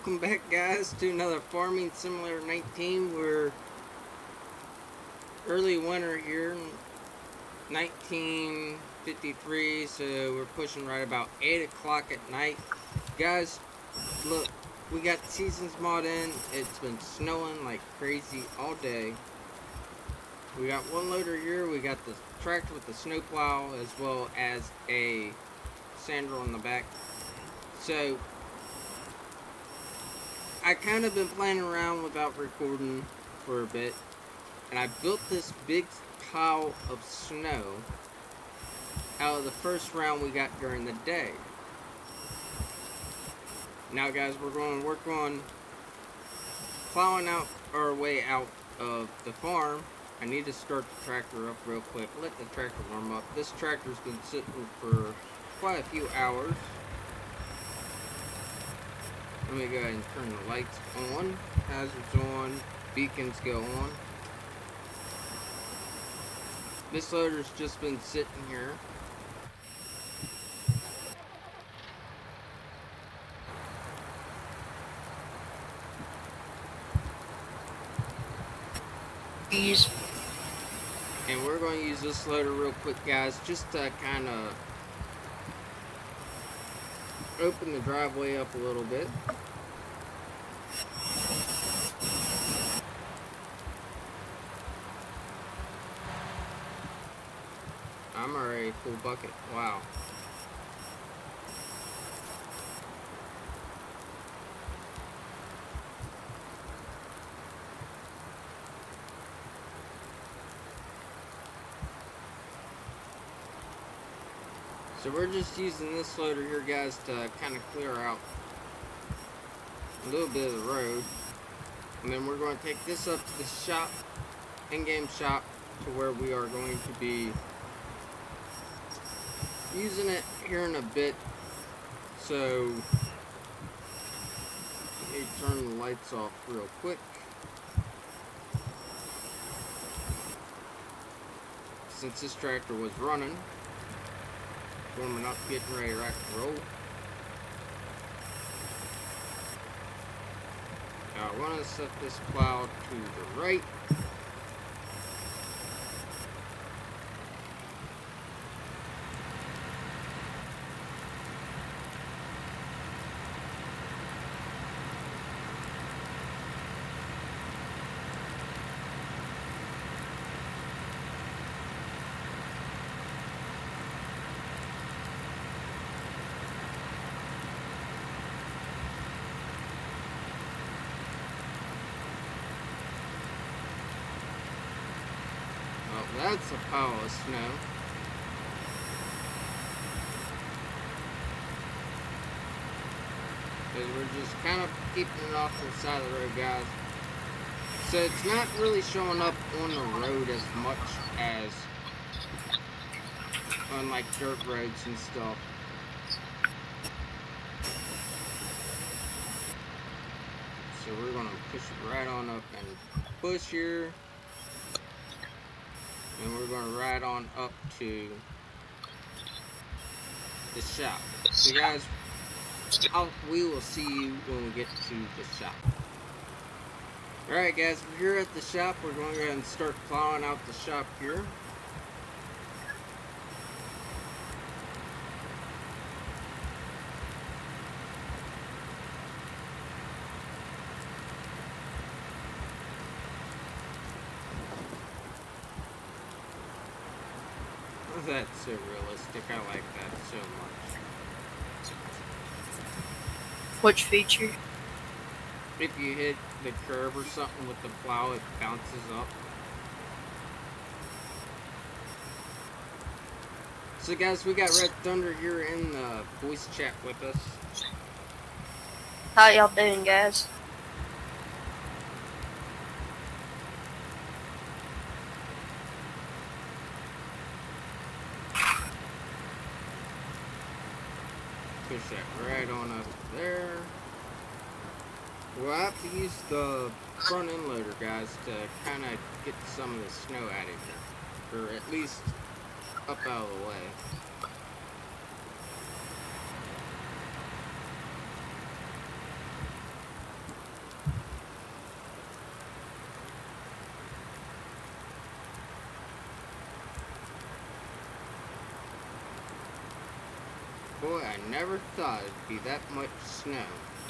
welcome back guys to another Farming Simulator 19. We're early winter here in 1953, so we're pushing right about 8 o'clock at night. Guys, look, we got Seasons mod in. It's been snowing like crazy all day. We got one loader here, we got the tractor with the snowplow as well as a sander on the back. So I kind of been playing around without recording for a bit, and I built this big pile of snow out of the first round we got during the day. Now guys, we're going to work on plowing out our way out of the farm. I need to start the tractor up real quick, let the tractor warm up. This tractor's been sitting for quite a few hours. Let me go ahead and turn the lights on, hazards on, beacons go on. This loader's just been sitting here. And we're going to use this loader real quick guys, just to kind of open the driveway up a little bit. I'm already full bucket. Wow. So we're just using this loader here guys to kind of clear out a little bit of the road. And then we're going to take this up to the shop, in-game shop, to where we are going to be using it here in a bit. So let me turn the lights off real quick. Since this tractor was running, warming up, getting ready to rock and roll. Now I want to set this plow to the right. That's a pile of snow. Because we're just kind of keeping it off to the side of the road, guys. So it's not really showing up on the road as much as on like dirt roads and stuff. So we're going to push it right on up and push here. And we're going to ride on up to the shop. So guys, we will see you when we get to the shop. Alright guys, we're here at the shop. We're going to go ahead and start plowing out the shop here. That's so realistic. I like that so much. Which feature? If you hit the curb or something with the plow, it bounces up. So guys, we got Red Thunder here in the voice chat with us. How y'all doing, guys? Push that right on up there. We'll have to use the front end loader, guys, to kind of get some of the snow out of here. Or at least up out of the way. Boy, I never thought it'd be that much snow.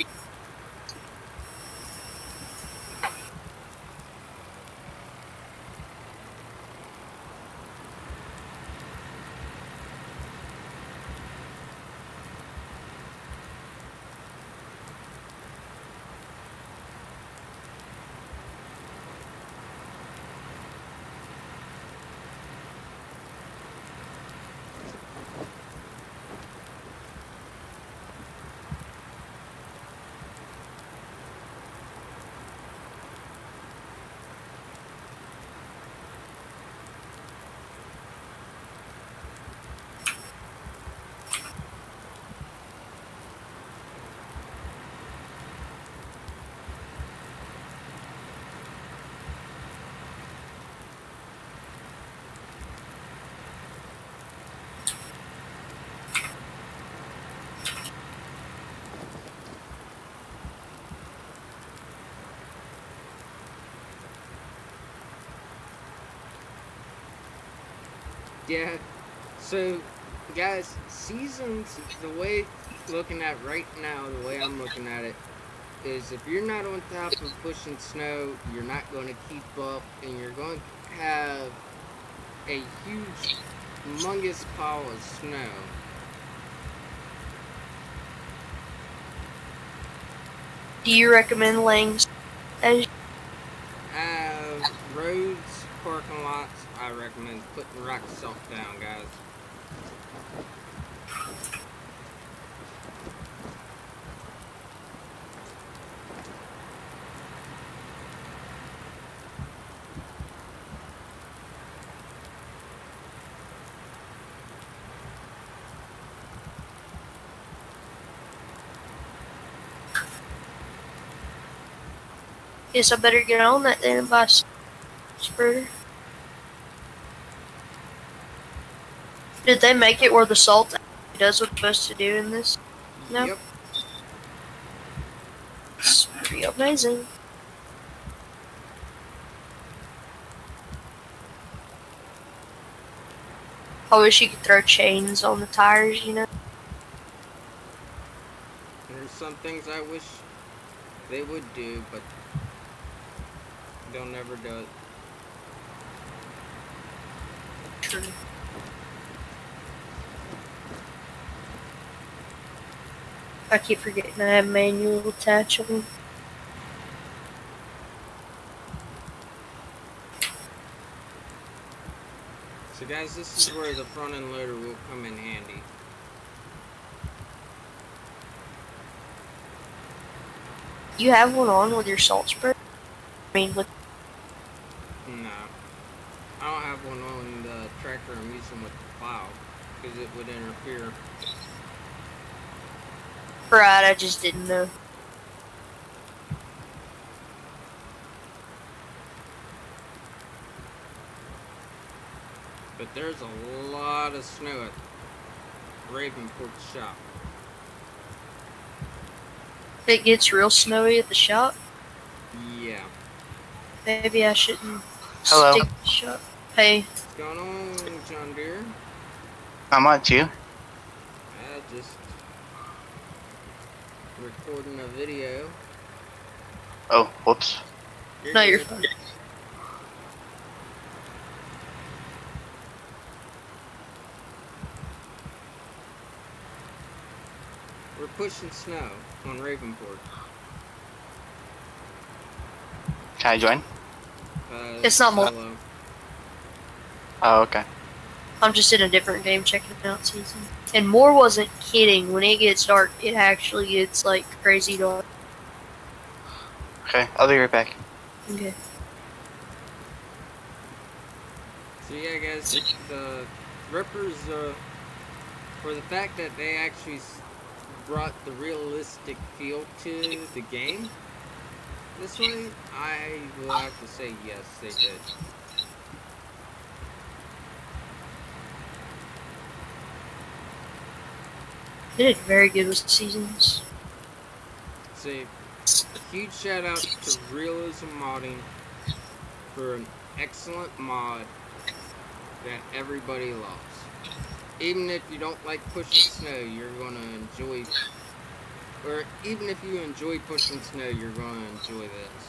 Yeah, so guys, seasons, the way looking at right now, the way I'm looking at it, is if you're not on top of pushing snow, you're not going to keep up, and you're going to have a huge, humongous pile of snow. Do you recommend laying as Roads, parking lots, I recommend putting rock salt down, guys. Guess I better get on that then and buy a spreader. Did they make it where the salt actually does what it's supposed to do in this? No? Yep. It's pretty amazing. I wish you could throw chains on the tires, you know? There's some things I wish they would do, but they'll never do it. True. I keep forgetting I have manual attachment. So guys, this is where the front end loader will come in handy. You have one on with your salt spreader? I mean, with No. I don't have one on the tractor I'm using with the plow, because it would interfere. right, I just didn't know. But there's a lot of snow at Ravenport's shop. It gets real snowy at the shop. Yeah. Maybe I shouldn't Hello. stick to the shop. Hey, What's going on, John Deere? How much you? Just recording a video. Oh, whoops. no, you're good. fine. We're pushing snow on Ravenport. Can I join? It's not more. solo. Oh, okay. I'm just in a different game checking out season. And Moore wasn't kidding. When it gets dark, it actually gets like crazy dark. Okay, I'll be right back. Okay. So yeah, guys, the Rippers, for the fact that they actually brought the realistic feel to the game this way, I will have to say yes, they did. They did very good with seasons. So, huge shout out to Realism Modding for an excellent mod that everybody loves. Even if you don't like pushing snow, you're gonna enjoy. Or even if you enjoy pushing snow, you're gonna enjoy this.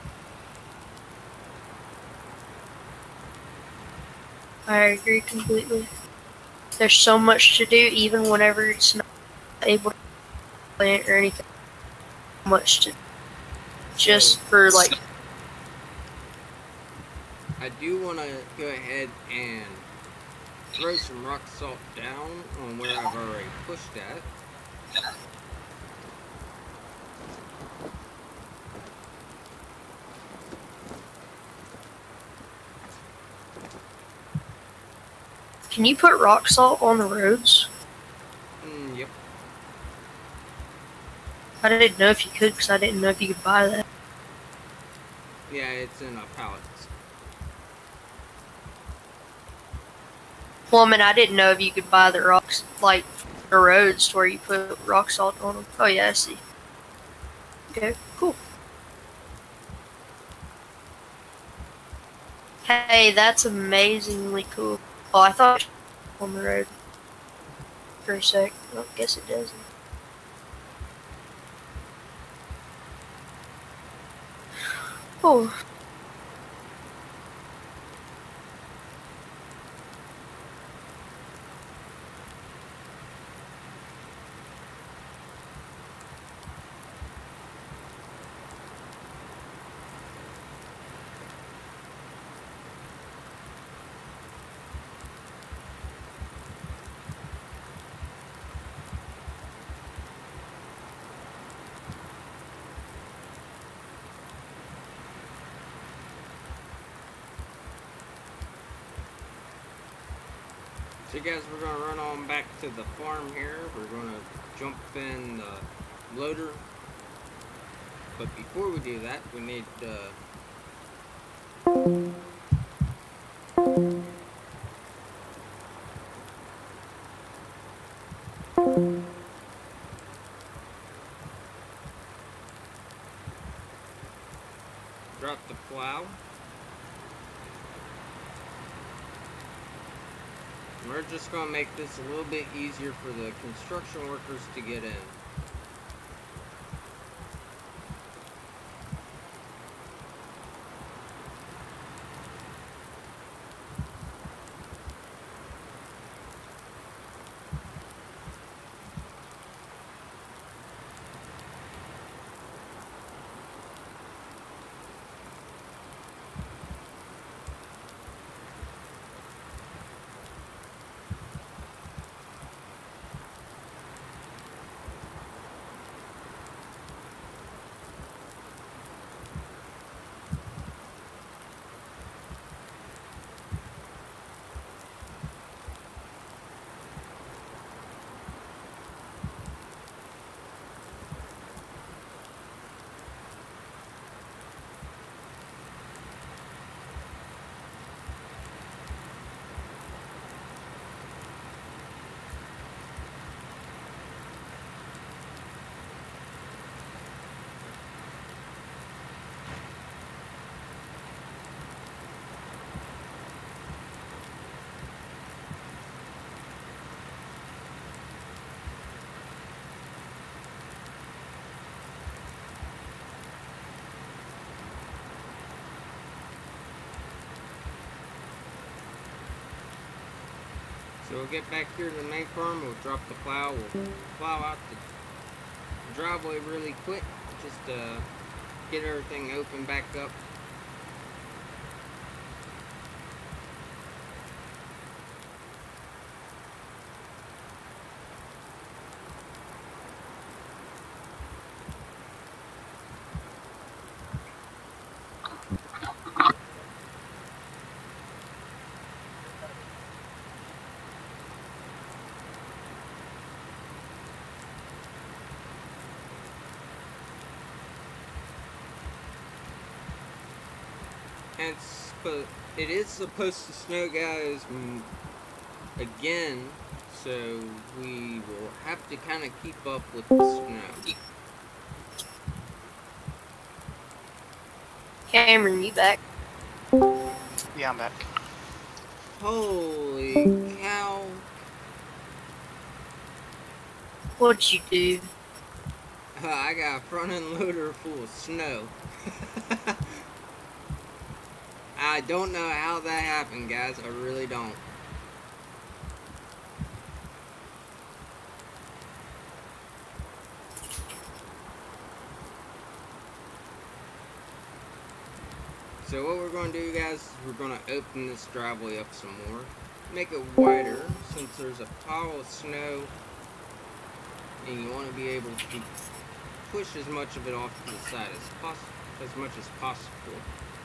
I agree completely. There's so much to do, even whenever it's not able to plant or anything. Much to just So, for like. I do want to go ahead and throw some rock salt down on where I've already pushed at. Can you put rock salt on the roads? Yep. I didn't know if you could, because I didn't know if you could buy that. Yeah, it's in a pallet. Well, I mean, I didn't know if you could buy the rocks, like the roads where you put rock salt on them. Oh yeah, I see. Okay, cool. Hey, that's amazingly cool. Oh, I thought it was on the road for a sec. Well, I guess it doesn't. Oh. So guys, we're going to run on back to the farm here. We're going to jump in the loader. But before we do that, we need drop the plow. We're just going to make this a little bit easier for the construction workers to get in. So we'll get back here to the main farm, we'll drop the plow, we'll plow out the driveway really quick, just to get everything open back up. And it is supposed to snow, guys, again, so we will have to kind of keep up with the snow. Cameron, you back? Yeah, I'm back. Holy cow. What'd you do? I got a front end loader full of snow. I don't know how that happened, guys. I really don't. So what we're going to do, guys, is we're going to open this driveway up some more. Make it wider, since there's a pile of snow. And you want to be able to push as much of it off to the side as much as possible.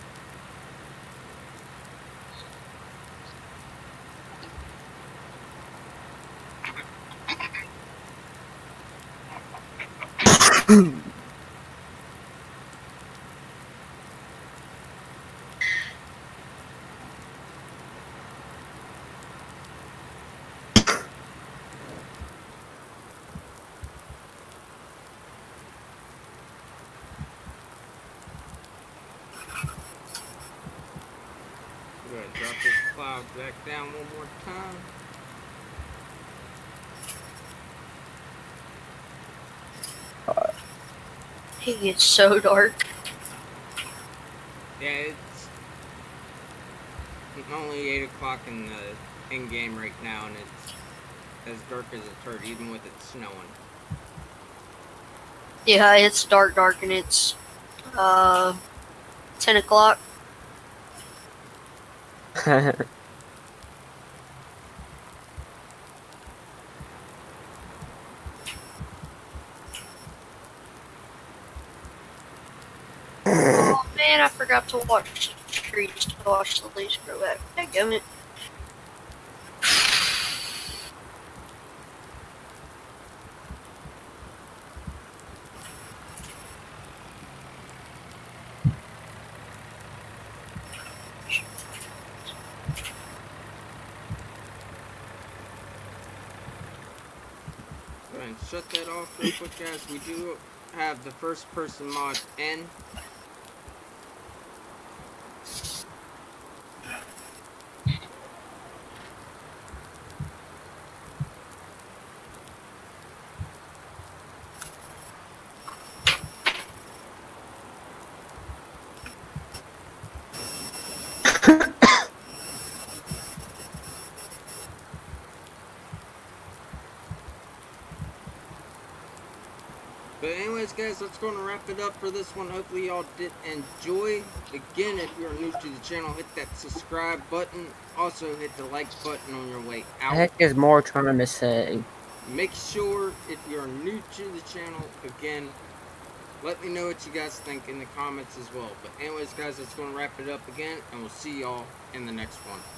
We're going to drop this cloud back down one more time. It gets so dark. Yeah, it's only 8 o'clock in the in-game right now, and it's as dark as a turd, even with it snowing. Yeah, it's dark, and it's 10 o'clock. Oh man, I forgot to watch the trees to watch the leaves grow back. Dadgummit. Go ahead and shut that off real quick, guys. We do have the first person mod N. But anyways, guys, that's going to wrap it up for this one. Hopefully y'all did enjoy. Again, if you're new to the channel, hit that subscribe button. Also, hit the like button on your way out. Heck is more trying to say. Make sure, if you're new to the channel, again, let me know what you guys think in the comments as well. But anyways, guys, that's going to wrap it up again, and we'll see y'all in the next one.